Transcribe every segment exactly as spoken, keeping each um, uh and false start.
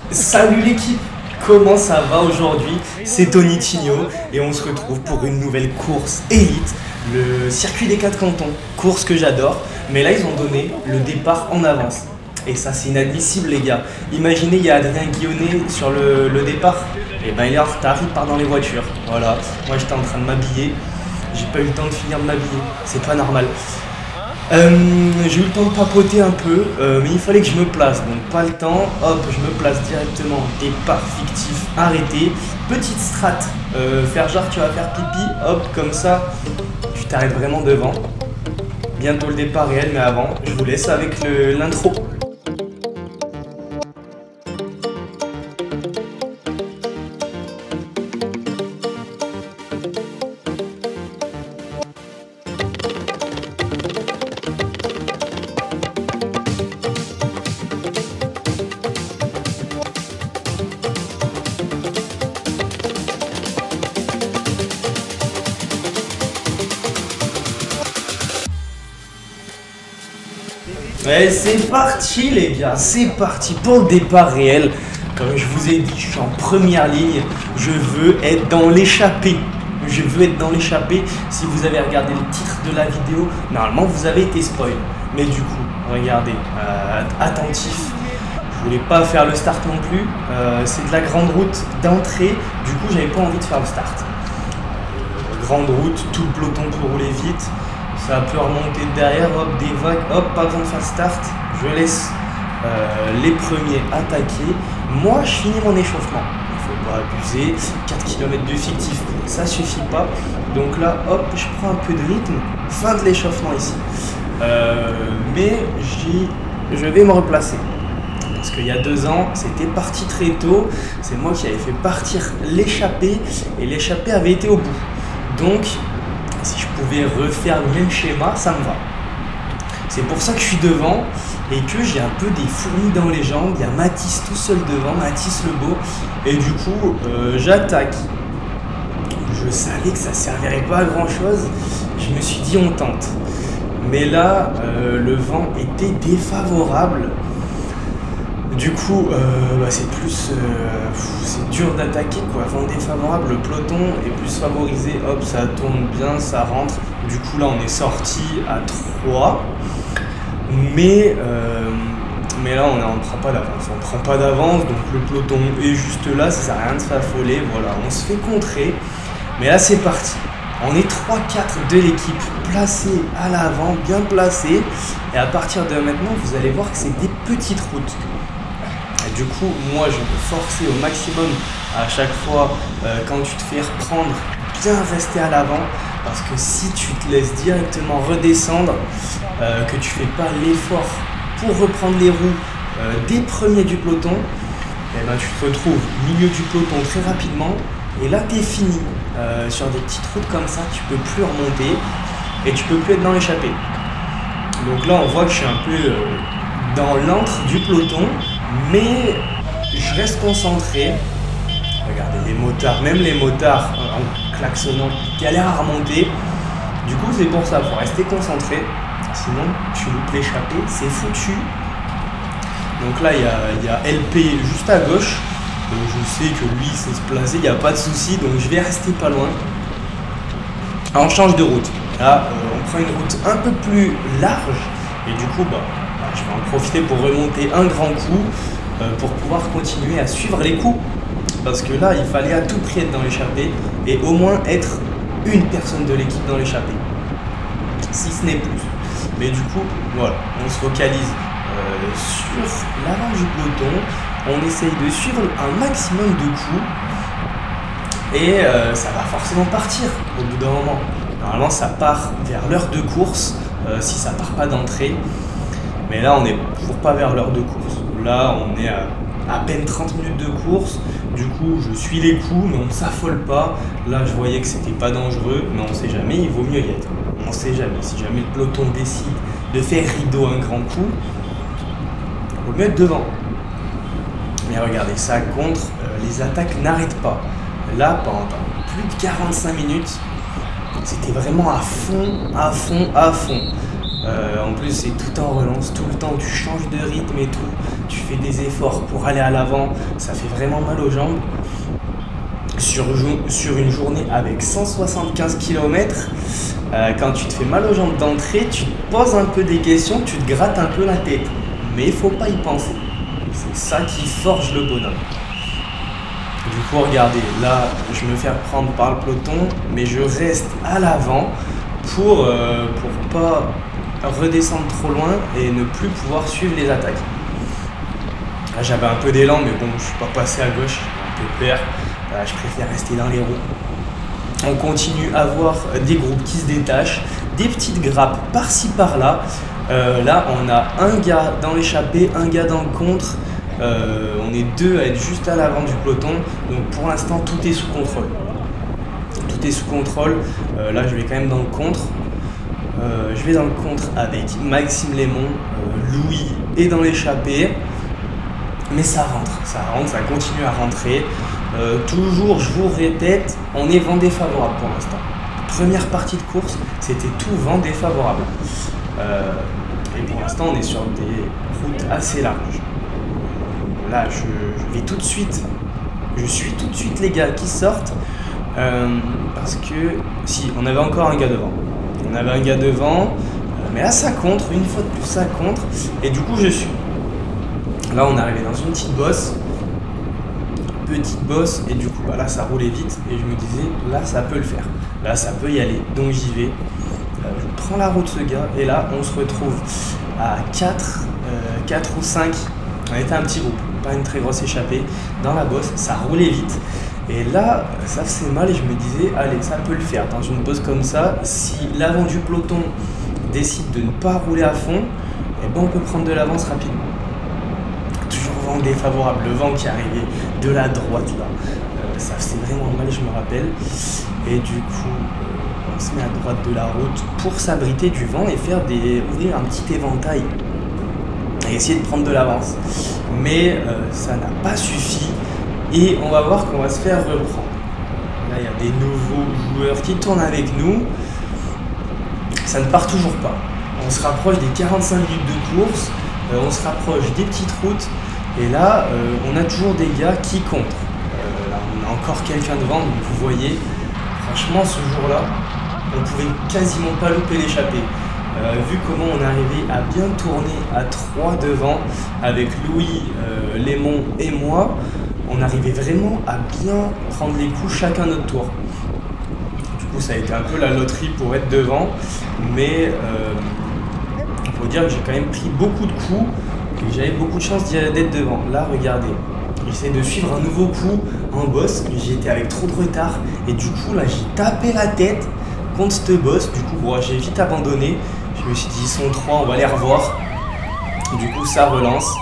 Salut l'équipe, comment ça va aujourd'hui? C'est Tony Tigno et on se retrouve pour une nouvelle course élite, le circuit des quatre cantons, course que j'adore, mais là ils ont donné le départ en avance. Et ça c'est inadmissible les gars. Imaginez il y a Adrien Guillonnet sur le, le départ, et ben il est en retard, il part dans les voitures. Voilà, moi j'étais en train de m'habiller, j'ai pas eu le temps de finir de m'habiller, c'est pas normal. Euh, j'ai eu le temps de papoter un peu, euh, mais il fallait que je me place, donc pas le temps, hop, je me place directement, départ fictif, arrêté, petite strat, euh, faire genre tu vas faire pipi, hop, comme ça, tu t'arrêtes vraiment devant, bientôt le départ réel, mais avant, je vous laisse avec l'intro. Ouais, c'est parti les gars, c'est parti pour le départ réel. Comme je vous ai dit, je suis en première ligne, je veux être dans l'échappée. Je veux être dans l'échappée. Si vous avez regardé le titre de la vidéo, normalement vous avez été spoil. Mais du coup, regardez, euh, attentif. Je voulais pas faire le start non plus. Euh, c'est de la grande route d'entrée. Du coup, j'avais pas envie de faire le start. Euh, grande route, tout le peloton peut rouler vite. Ça peut remonter derrière, hop, des vagues, hop, pas besoin de faire start. Je laisse euh, les premiers attaquer. Moi, je finis mon échauffement. Il ne faut pas abuser. quatre kilomètres de fictif, ça suffit pas. Donc là, hop, je prends un peu de rythme. Fin de l'échauffement ici. Euh, mais je vais me replacer. Parce qu'il y a deux ans, c'était parti très tôt. C'est moi qui avais fait partir l'échappée. Et l'échappée avait été au bout. Donc, si je pouvais refaire le même schéma, ça me va. C'est pour ça que je suis devant et que j'ai un peu des fourmis dans les jambes. Il y a Mathis tout seul devant, Mathis le beau. Et du coup, euh, j'attaque. Je savais que ça ne servirait pas à grand chose. Je me suis dit, on tente. Mais là, euh, le vent était défavorable. Du coup, euh, bah c'est plus, euh, c'est dur d'attaquer quoi. Vent défavorable, le peloton est plus favorisé. Hop, ça tourne bien, ça rentre. Du coup là, on est sorti à trois. Mais, euh, mais là, on ne prend pas d'avance. On ne prend pas d'avance, donc le peloton est juste là. Ça sert à rien de s'affoler. Voilà, on se fait contrer. Mais là, c'est parti. On est trois quatre de l'équipe, placés à l'avant, bien placés. Et à partir de maintenant, vous allez voir que c'est des petites routes. Et du coup, moi, je vais forcer au maximum à chaque fois, euh, quand tu te fais reprendre, bien rester à l'avant. Parce que si tu te laisses directement redescendre, euh, que tu fais pas l'effort pour reprendre les roues euh, des premiers du peloton, eh ben, tu te retrouves au milieu du peloton très rapidement. Et là, tu es fini. Euh, sur des petites routes comme ça, tu peux plus remonter et tu peux plus être dans l'échappée. Donc là, on voit que je suis un peu euh, dans l'antre du peloton. Mais je reste concentré. Regardez les motards, même les motards en klaxonnant, galèrent à remonter. Du coup, c'est pour ça, il faut rester concentré. Sinon, tu loupes l'échappée, c'est foutu. Donc là, il y a, il y a L P juste à gauche. Donc je sais que lui, il sait se placer, il n'y a pas de souci. Donc je vais rester pas loin. Alors, on change de route. Là, euh, on prend une route un peu plus large. Et du coup, bah. Je vais en profiter pour remonter un grand coup euh, pour pouvoir continuer à suivre les coups. Parce que là, il fallait à tout prix être dans l'échappée et au moins être une personne de l'équipe dans l'échappée. Si ce n'est plus. Mais du coup, voilà, on se focalise euh, sur l'avant du peloton. On essaye de suivre un maximum de coups. Et euh, ça va forcément partir au bout d'un moment. Normalement, ça part vers l'heure de course euh, si ça part pas d'entrée. Mais là, on n'est toujours pas vers l'heure de course. Là, on est à à peine trente minutes de course. Du coup, je suis les coups, mais on ne s'affole pas. Là, je voyais que c'était pas dangereux, mais on ne sait jamais, il vaut mieux y être. On ne sait jamais. Si jamais le peloton décide de faire rideau un grand coup, il vaut mieux être devant. Mais regardez, ça contre, euh, les attaques n'arrêtent pas. Là, pendant plus de quarante-cinq minutes, c'était vraiment à fond, à fond, à fond. Euh, en plus, c'est tout en relance, tout le temps, tu changes de rythme et tout. Tu fais des efforts pour aller à l'avant. Ça fait vraiment mal aux jambes. Sur, sur une journée avec cent soixante-quinze kilomètres, euh, quand tu te fais mal aux jambes d'entrée, tu te poses un peu des questions, tu te grattes un peu la tête. Mais il ne faut pas y penser. C'est ça qui forge le bonhomme. Du coup, regardez, là, je me fais prendre par le peloton, mais je reste à l'avant pour euh, pour pas redescendre trop loin et ne plus pouvoir suivre les attaques. Là, j'avais un peu d'élan, mais bon, je suis pas passé à gauche, j'ai un peu peur. Là, je préfère rester dans les roues. On continue à voir des groupes qui se détachent, des petites grappes par-ci par-là. Euh, là, on a un gars dans l'échappée, un gars dans le contre. Euh, on est deux à être juste à l'avant du peloton. Donc pour l'instant, tout est sous contrôle. Tout est sous contrôle. Euh, là, je vais quand même dans le contre. Euh, je vais dans le contre avec Maxime Lémon, euh, Louis est dans l'échappée. Mais ça rentre, ça rentre, ça continue à rentrer. Euh, toujours, je vous répète, on est vent défavorable pour l'instant. Première partie de course, c'était tout vent défavorable. Euh, et pour l'instant, on est sur des routes assez larges. Là, je, je vais tout de suite, je suis tout de suite les gars qui sortent. Euh, parce que, si, on avait encore un gars devant. On avait un gars devant, euh, mais là, ça contre, une fois de plus, ça contre. Et du coup, je suis. Là, on est arrivé dans une petite bosse. Petite bosse, et du coup, bah, là, ça roulait vite. Et je me disais, là, ça peut le faire. Là, ça peut y aller. Donc, j'y vais. Euh, je prends la route, ce gars. Et là, on se retrouve à quatre, euh, quatre ou cinq. On était un petit groupe, pas une très grosse échappée. Dans la bosse, ça roulait vite. Et là, ça faisait mal et je me disais, allez, ça peut le faire. Dans une bosse comme ça, si l'avant du peloton décide de ne pas rouler à fond, eh ben, on peut prendre de l'avance rapidement. Toujours vent défavorable, le vent qui arrivait de la droite là. Euh, ça faisait vraiment mal, je me rappelle. Et du coup, euh, on se met à droite de la route pour s'abriter du vent et faire des, ouvrir un petit éventail. Et essayer de prendre de l'avance. Mais euh, ça n'a pas suffi. Et on va voir qu'on va se faire reprendre. Là, il y a des nouveaux joueurs qui tournent avec nous. Ça ne part toujours pas. On se rapproche des quarante-cinq minutes de course. Euh, on se rapproche des petites routes. Et là, euh, on a toujours des gars qui contre. Euh, là, on a encore quelqu'un devant. Donc vous voyez, franchement, ce jour-là, on pouvait quasiment pas louper l'échappée. Euh, vu comment on arrivait à bien tourner à trois devant avec Louis, euh, Lémon et moi, on arrivait vraiment à bien prendre les coups chacun notre tour. Du coup, ça a été un peu la loterie pour être devant, mais euh, il faut dire que j'ai quand même pris beaucoup de coups et j'avais beaucoup de chance d'être devant. Là, regardez, j'essaie de suivre un nouveau coup en bosse, mais j'ai été avec trop de retard et du coup, là, j'ai tapé la tête contre cette bosse. Du coup, bon, j'ai vite abandonné. Je me suis dit, ils sont trois, on va les revoir. Du coup, ça relance.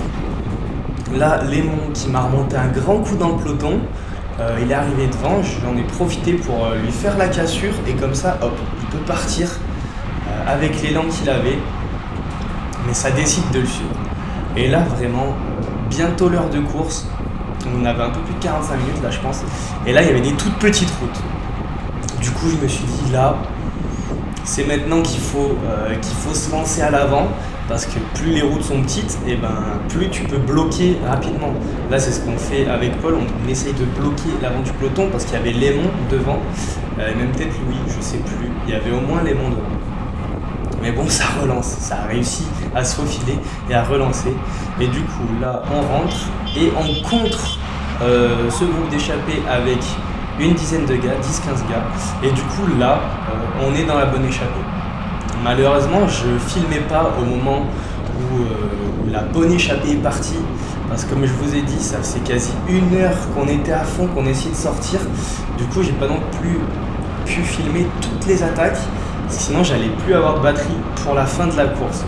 Là, Lémon qui m'a remonté un grand coup dans le peloton. Euh, il est arrivé devant, j'en ai profité pour euh, lui faire la cassure. Et comme ça, hop, il peut partir euh, avec l'élan qu'il avait. Mais ça décide de le suivre. Et là, vraiment, euh, bientôt l'heure de course. On avait un peu plus de quarante-cinq minutes, là, je pense. Et là, il y avait des toutes petites routes. Du coup, je me suis dit, là, c'est maintenant qu'il faut, euh, qu'il faut se lancer à l'avant, parce que plus les routes sont petites, et ben, plus tu peux bloquer rapidement. Là, c'est ce qu'on fait avec Paul, on essaye de bloquer l'avant du peloton, parce qu'il y avait Lémon devant, euh, et même peut-être Louis, je sais plus, il y avait au moins Lémon devant. Mais bon, ça relance, ça a réussi à se faufiler et à relancer. Et du coup, là, on rentre et on contre euh, ce groupe d'échappés avec une dizaine de gars, dix quinze gars. Et du coup, là, euh, on est dans la bonne échappée. Malheureusement, je filmais pas au moment où, euh, où la bonne échappée est partie. Parce que comme je vous ai dit, ça faisait quasi une heure qu'on était à fond, qu'on essayait de sortir. Du coup, j'ai pas non plus pu filmer toutes les attaques. Sinon, j'allais plus avoir de batterie pour la fin de la course.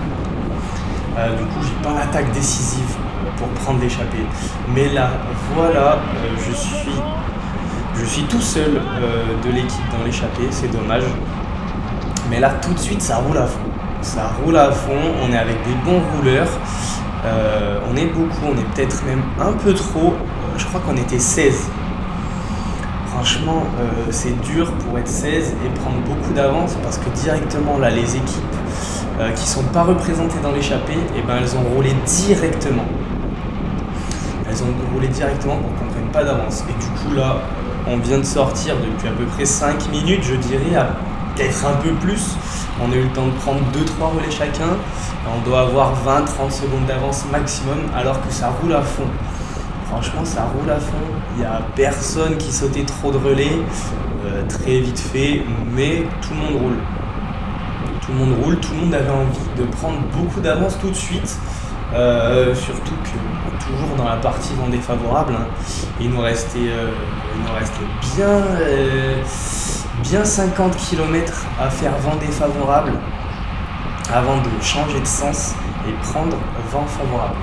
Euh, du coup, j'ai pas l'attaque décisive pour prendre l'échappée. Mais là, voilà, euh, je suis... Je suis tout seul euh, de l'équipe dans l'échappée, c'est dommage. Mais là, tout de suite, ça roule à fond. Ça roule à fond, on est avec des bons rouleurs. Euh, on est beaucoup, on est peut-être même un peu trop. Euh, je crois qu'on était seize. franchement, euh, c'est dur pour être seize et prendre beaucoup d'avance parce que directement là, les équipes euh, qui sont pas représentées dans l'échappée, et ben elles ont roulé directement. Elles ont roulé directement pour qu'on ne prenne pas d'avance. Et du coup là, on vient de sortir depuis à peu près cinq minutes, je dirais, à peut-être un peu plus. On a eu le temps de prendre deux trois relais chacun. On doit avoir vingt trente secondes d'avance maximum alors que ça roule à fond. Franchement, ça roule à fond. Il n'y a personne qui sautait trop de relais, euh, très vite fait, mais tout le monde roule. Tout le monde roule, tout le monde avait envie de prendre beaucoup d'avance tout de suite. Euh, surtout que toujours dans la partie vent défavorable, hein, il nous restait, euh, il nous restait bien, euh, bien cinquante kilomètres à faire vent défavorable avant de changer de sens et prendre vent favorable.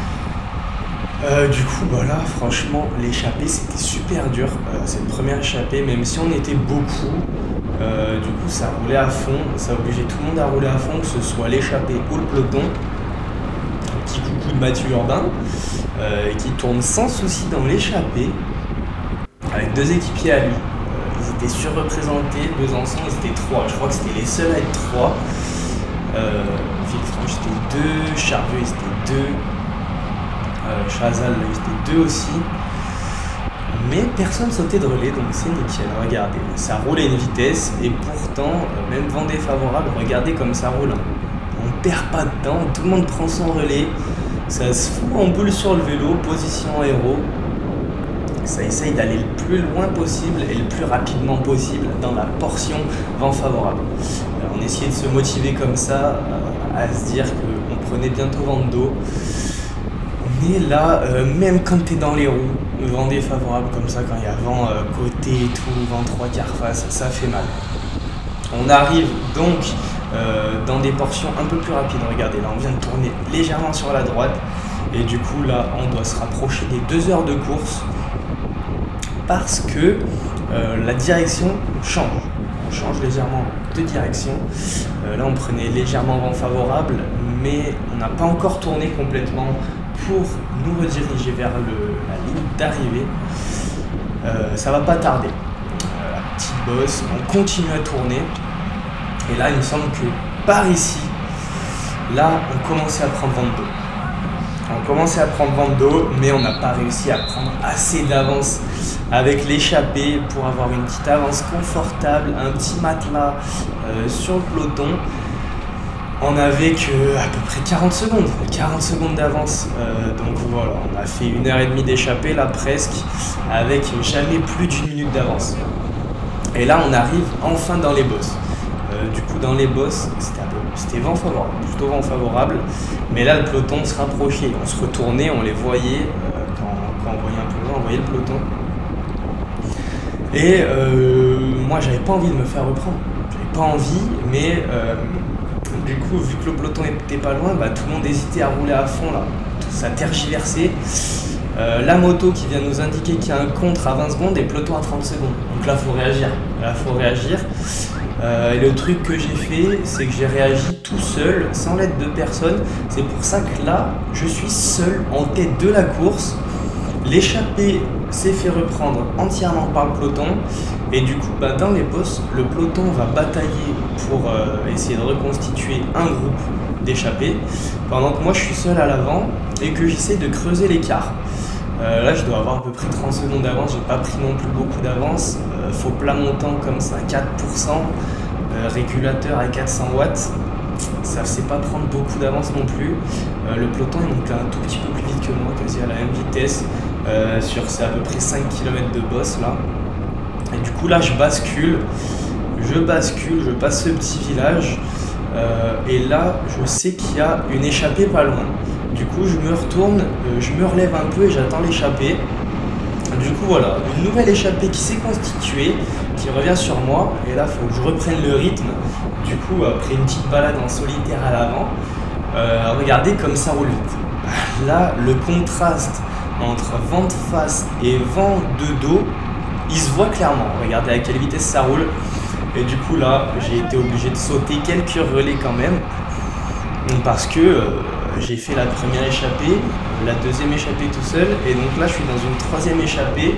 Euh, du coup, bah là, franchement, l'échappée, c'était super dur. Euh, cette première échappée, même si on était beaucoup, euh, du coup, ça roulait à fond. Ça obligeait tout le monde à rouler à fond, que ce soit l'échappée ou le peloton. Un petit coucou de Mathieu Urbain, euh, qui tourne sans souci dans l'échappée, avec deux équipiers à lui. Euh, ils étaient surreprésentés, Besançon, ils étaient trois. Je crois que c'était les seuls à être trois. Euh, Villefranche, c'était deux. Charvieux, c'était deux. Euh, Chazal, là, c'était deux aussi. Mais personne sautait de relais, donc c'est nickel. Regardez, ça roule à une vitesse et pourtant, euh, même vent défavorable, regardez comme ça roule. On perd pas de temps, tout le monde prend son relais. Ça se fout en boule sur le vélo, position aéro. Ça essaye d'aller le plus loin possible et le plus rapidement possible dans la portion vent favorable. Alors, on essayait de se motiver comme ça, euh, à se dire qu'on prenait bientôt vent de dos. Mais là, euh, même quand tu es dans les roues, le vent défavorable comme ça, quand il y a vent euh, côté et tout, vent trois quarts face, ça fait mal. On arrive donc euh, dans des portions un peu plus rapides. Regardez, là on vient de tourner légèrement sur la droite. Et du coup là, on doit se rapprocher des deux heures de course parce que euh, la direction change. On change légèrement de direction. Euh, là on prenait légèrement vent favorable, mais on n'a pas encore tourné complètement pour nous rediriger vers le, la ligne d'arrivée. Euh, ça va pas tarder. Euh, la petite bosse, on continue à tourner. Et là, il me semble que par ici, là, on commençait à prendre vent de dos. On commençait à prendre vent de dos, mais on n'a pas réussi à prendre assez d'avance avec l'échappée pour avoir une petite avance confortable, un petit matelas euh, sur le peloton. On n'avait que à peu près quarante secondes, quarante secondes d'avance. Euh, donc voilà, on a fait une heure et demie d'échappée là presque, avec jamais plus d'une minute d'avance. Et là, on arrive enfin dans les bosses. Euh, du coup, dans les bosses, c'était vent favorable, plutôt vent favorable. Mais là, le peloton se rapprochait, on se retournait, on les voyait. Euh, quand, quand on voyait un peu loin, on voyait le peloton. Et euh, moi, j'avais pas envie de me faire reprendre. J'avais pas envie, mais euh, du coup, vu que le peloton n'était pas loin, bah, tout le monde hésitait à rouler à fond là. Tout ça tergiversé. Euh, la moto qui vient nous indiquer qu'il y a un contre à vingt secondes et peloton à trente secondes. Donc là, il faut réagir. Là, faut réagir. Euh, et le truc que j'ai fait, c'est que j'ai réagi tout seul, sans l'aide de personne. C'est pour ça que là, je suis seul en tête de la course. L'échappée s'est fait reprendre entièrement par le peloton. Et du coup, bah, dans les bosses, le peloton va batailler pour euh, essayer de reconstituer un groupe d'échappés. Pendant que moi, je suis seul à l'avant et que j'essaie de creuser l'écart. Euh, là, je dois avoir à peu près trente secondes d'avance. J'ai pas pris non plus beaucoup d'avance. Euh, faux plat montant comme ça, quatre pour cent. Euh, régulateur à quatre cents watts. Ça ne sait pas prendre beaucoup d'avance non plus. Euh, le peloton est monté un tout petit peu plus vite que moi, quasi à la même vitesse. Euh, sur c'est à peu près cinq kilomètres de bosse là. Et du coup, là, je bascule. Je bascule, je passe ce petit village. Euh, et là, je sais qu'il y a une échappée pas loin. Du coup, je me retourne, euh, je me relève un peu et j'attends l'échappée. Du coup, voilà, une nouvelle échappée qui s'est constituée, qui revient sur moi. Et là, il faut que je reprenne le rythme. Du coup, après une petite balade en solitaire à l'avant, euh, regardez comme ça roule vite. Là, le contraste entre vent de face et vent de dos, il se voit clairement. Regardez à quelle vitesse ça roule. Et du coup, là, j'ai été obligé de sauter quelques relais quand même. Parce que euh, j'ai fait la première échappée, la deuxième échappée tout seul. Et donc là, je suis dans une troisième échappée.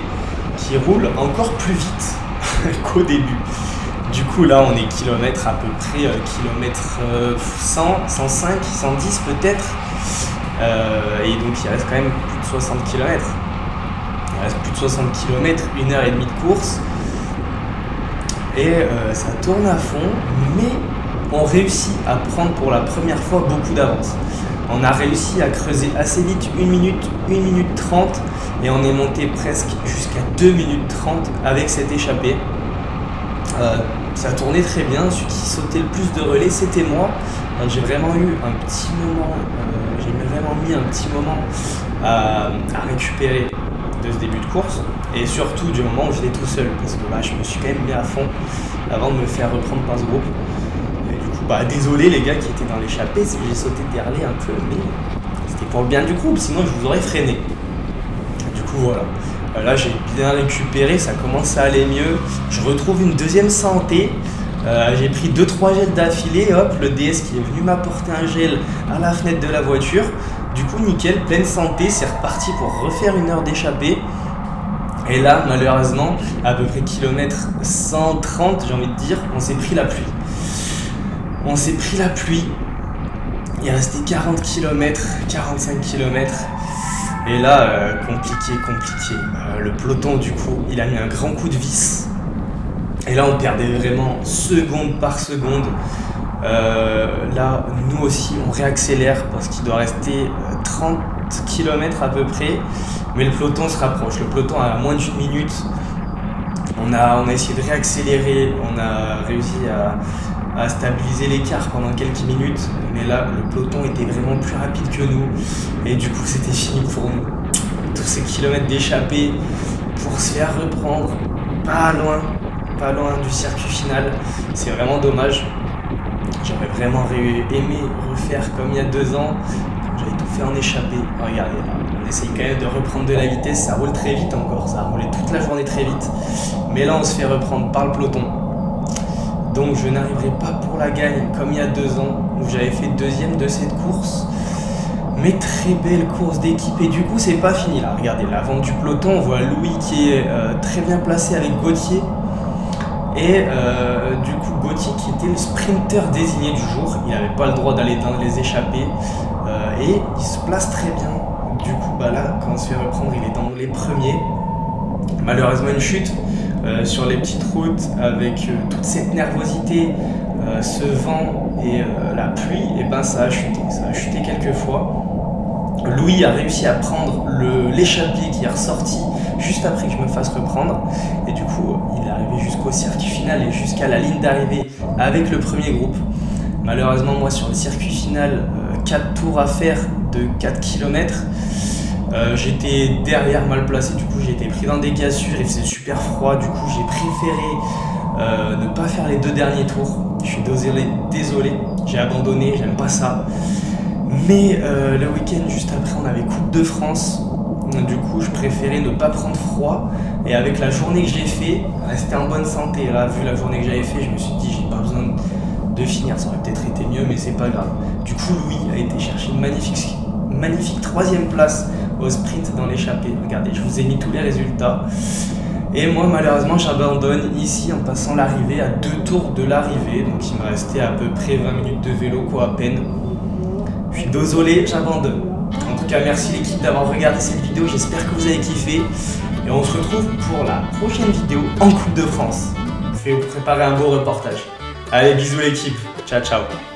qui roule encore plus vite qu'au début. Du coup là on est kilomètre à peu près, euh, kilomètre euh, cent, cent cinq, cent dix peut-être. Euh, et donc il reste quand même plus de soixante kilomètres. Il reste plus de soixante kilomètres, une heure et demie de course. Et euh, ça tourne à fond, mais on réussit à prendre pour la première fois beaucoup d'avance. On a réussi à creuser assez vite, une minute, une minute trente, et on est monté presque jusqu'à deux minutes trente avec cette échappée. Euh, ça tournait très bien, celui qui sautait le plus de relais c'était moi. J'ai vraiment eu un petit moment, euh, j'ai vraiment mis un petit moment à, à récupérer de ce début de course, et surtout du moment où j'étais tout seul, parce que bah, je me suis quand même mis à fond avant de me faire reprendre par ce groupe. Et du coup, bah, désolé les gars qui étaient dans l'échappée, si j'ai sauté derrière un peu, mais c'était pour le bien du groupe, sinon je vous aurais freiné. Du coup voilà, là j'ai bien récupéré, ça commence à aller mieux, je retrouve une deuxième santé. Euh, j'ai pris deux trois gels d'affilée, hop, le D S qui est venu m'apporter un gel à la fenêtre de la voiture. Du coup, nickel, pleine santé, c'est reparti pour refaire une heure d'échappée. Et là, malheureusement, à peu près kilomètre cent trente, j'ai envie de dire, on s'est pris la pluie. On s'est pris la pluie. Il restait quarante kilomètres, quarante-cinq kilomètres. Et là, euh, compliqué, compliqué. Euh, le peloton, du coup, il a mis un grand coup de vis. Et là, on perdait vraiment seconde par seconde. Euh, là, nous aussi, on réaccélère parce qu'il doit rester trente kilomètres à peu près. Mais le peloton se rapproche. Le peloton a moins d'une minute. On a, on a essayé de réaccélérer. On a réussi à, à stabiliser l'écart pendant quelques minutes. Mais là, le peloton était vraiment plus rapide que nous. Et du coup, c'était fini pour nous. Tous ces kilomètres d'échappée pour se faire reprendre. Pas loin. Pas loin du circuit final, c'est vraiment dommage. J'aurais vraiment aimé refaire comme il y a deux ans, quand j'avais tout fait en échappée. Regardez là, on essaye quand même de reprendre de la vitesse, ça roule très vite encore, ça a roulé toute la journée très vite. Mais là on se fait reprendre par le peloton. Donc je n'arriverai pas pour la gagne comme il y a deux ans, où j'avais fait deuxième de cette course. Mais très belle course d'équipe, et du coup c'est pas fini là. Regardez, l'avant du peloton, on voit Louis qui est euh, très bien placé avec Gauthier. Et euh, du coup Gauthier qui était le sprinter désigné du jour, il n'avait pas le droit d'aller dans les échappées, euh, et il se place très bien. Du coup bah là quand on se fait reprendre il est dans les premiers. Malheureusement une chute euh, sur les petites routes avec euh, toute cette nervosité, euh, ce vent et euh, la pluie, et ben ça a chuté, ça a chuté quelques fois. Louis a réussi à prendre l'échappée qui est ressorti juste après que je me fasse reprendre, et du coup il est arrivé jusqu'au circuit final et jusqu'à la ligne d'arrivée avec le premier groupe. Malheureusement moi sur le circuit final, euh, quatre tours à faire de quatre kilomètres, euh, j'étais derrière mal placé, du coup j'ai été pris dans des cassures, il faisait super froid, du coup j'ai préféré euh, ne pas faire les deux derniers tours. Je suis désolé, désolé, j'ai abandonné, j'aime pas ça. Mais euh, le week-end juste après on avait Coupe de France, du coup je préférais ne pas prendre froid, et avec la journée que j'ai fait, rester en bonne santé. Là vu la journée que j'avais fait, je me suis dit j'ai pas besoin de finir, ça aurait peut-être été mieux mais c'est pas grave. Du coup Louis a été chercher une magnifique, magnifique troisième place au sprint dans l'échappée. Regardez, je vous ai mis tous les résultats. Et moi malheureusement j'abandonne ici en passant l'arrivée à deux tours de l'arrivée, donc il me restait à peu près vingt minutes de vélo quoi à peine. Je suis désolé, j'abandonne. En tout cas, merci l'équipe d'avoir regardé cette vidéo, j'espère que vous avez kiffé. Et on se retrouve pour la prochaine vidéo en Coupe de France. Je vais vous préparer un beau reportage. Allez, bisous l'équipe, ciao ciao.